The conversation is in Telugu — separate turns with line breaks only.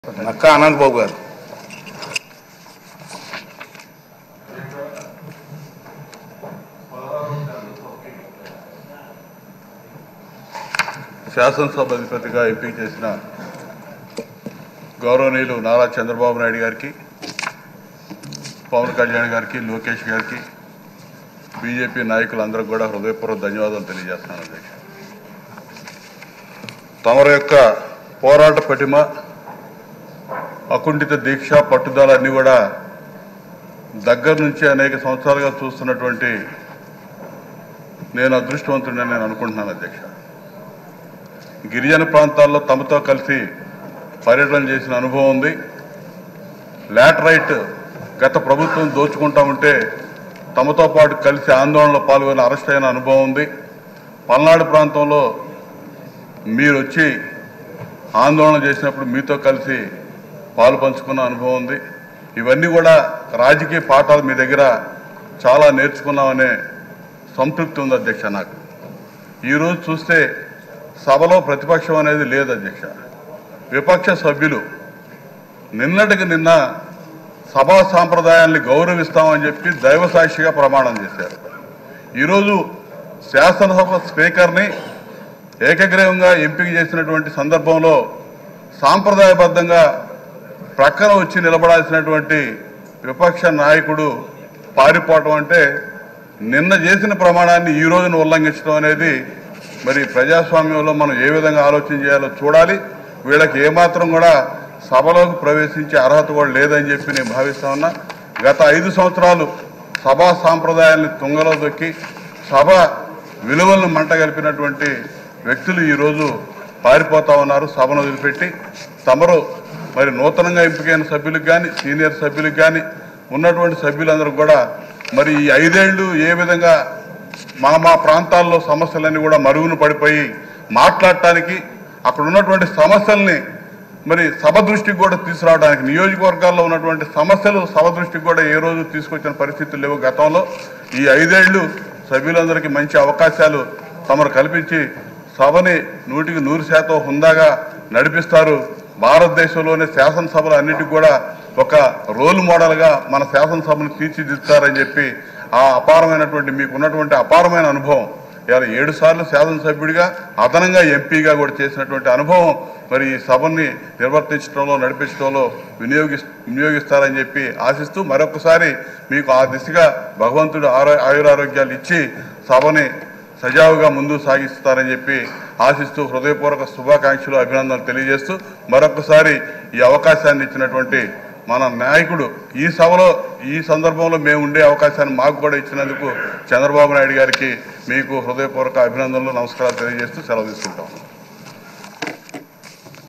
నక్కా ఆనంద్ బాబు గారు.
శాసనసభ అధిపతిగా ఎంపిక చేసిన గౌరవనీయులు నారా చంద్రబాబు నాయుడు గారికి, పవన్ కళ్యాణ్ గారికి, లోకేష్ గారికి, బీజేపీ నాయకులందరికీ కూడా హృదయపూర్వక ధన్యవాదాలు తెలియజేస్తున్నాను. అధ్యక్ష, తమరి యొక్క పోరాట పటిమ, అకుంఠిత దీక్ష, పట్టుదల అన్నీ కూడా దగ్గర నుంచి అనేక సంవత్సరాలుగా చూస్తున్నటువంటి నేను అదృష్టవంతుడని నేను అనుకుంటున్నాను. అధ్యక్ష, గిరిజన ప్రాంతాల్లో తమతో కలిసి పర్యటన చేసిన అనుభవం ఉంది. లాటరైట్ గత ప్రభుత్వం దోచుకుంటా ఉంటే తమతో పాటు కలిసి ఆందోళనలో పాల్గొని అరెస్ట్ అయిన అనుభవం ఉంది. పల్నాడు ప్రాంతంలో మీరు వచ్చి ఆందోళన చేసినప్పుడు మీతో కలిసి పాలు పంచుకున్న అనుభవం ఉంది. ఇవన్నీ కూడా రాజకీయ పాఠాలు మీ దగ్గర చాలా నేర్చుకున్నామనే సంతృప్తి ఉంది. అధ్యక్ష, నాకు ఈరోజు చూస్తే సభలో ప్రతిపక్షం అనేది లేదు. అధ్యక్ష, విపక్ష సభ్యులు నిన్నటికి నిన్న సభా సాంప్రదాయాల్ని గౌరవిస్తామని చెప్పి దైవసాక్షిగా ప్రమాణం చేశారు. ఈరోజు శాసనసభ స్పీకర్ని ఏకగ్రీవంగా ఎంపిక చేసినటువంటి సందర్భంలో సాంప్రదాయబద్ధంగా ప్రక్కన వచ్చి నిలబడాల్సినటువంటి విపక్ష నాయకుడు పారిపోవటం అంటే నిన్న చేసిన ప్రమాణాన్ని ఈ రోజున ఉల్లంఘించడం అనేది మరి ప్రజాస్వామ్యంలో మనం ఏ విధంగా ఆలోచన చేయాలో చూడాలి. వీళ్ళకి ఏమాత్రం కూడా సభలోకి ప్రవేశించే అర్హత కూడా లేదని చెప్పి నేను భావిస్తా ఉన్నా. గత 5 సంవత్సరాలు సభా సాంప్రదాయాల్ని తుంగలో దొక్కి సభ విలువలను మంటగలిపినటువంటి వ్యక్తులు ఈరోజు పారిపోతా ఉన్నారు. సభను వదిలిపెట్టి తమరు మరి నూతనంగా ఎంపికైన సభ్యులకు కానీ, సీనియర్ సభ్యులకు కానీ, ఉన్నటువంటి సభ్యులందరూ కూడా మరి ఈ 5 ఏళ్ళు ఏ విధంగా మా ప్రాంతాల్లో సమస్యలన్నీ కూడా మరుగున పడిపోయి మాట్లాడటానికి, అక్కడ ఉన్నటువంటి సమస్యల్ని మరి సభ దృష్టికి కూడా తీసుకురావడానికి, నియోజకవర్గాల్లో ఉన్నటువంటి సమస్యలు సభ దృష్టికి కూడా ఏ రోజు తీసుకొచ్చిన పరిస్థితులు లేవు. గతంలో ఈ 5 ఏళ్ళు సభ్యులందరికీ మంచి అవకాశాలు తమరు కల్పించి సభని 100% హుందాగా నడిపిస్తారు. భారతదేశంలోనే శాసనసభలు అన్నిటికీ కూడా ఒక రోల్ మోడల్గా మన శాసనసభను తీర్చిదిద్దుతారని చెప్పి ఆ అపారమైనటువంటి మీకు ఉన్నటువంటి అపారమైన అనుభవం, ఇవాళ 7 సార్లు శాసనసభ్యుడిగా అదనంగా ఎంపీగా కూడా చేసినటువంటి అనుభవం మరి ఈ సభని నిర్వర్తించడంలో, నడిపించడంలో వినియోగిస్తారని చెప్పి ఆశిస్తూ మరొకసారి మీకు ఆ దిశగా భగవంతుడు ఆయురారోగ్యాలు ఇచ్చి సభని సజావుగా ముందుకు సాగిస్తారని చెప్పి ఆశిస్తూ హృదయపూర్వక శుభాకాంక్షలు, అభినందనలు తెలియజేస్తూ మరొకసారి ఈ అవకాశాన్ని ఇచ్చినటువంటి మన నాయకుడు ఈ సభలో ఈ సందర్భంలో మేము ఉండే అవకాశాన్ని మాకు కూడా ఇచ్చినందుకు చంద్రబాబు నాయుడు గారికి మీకు హృదయపూర్వక అభినందనలు, నమస్కారాలు తెలియజేస్తూ సెలవు తీసుకుంటాం.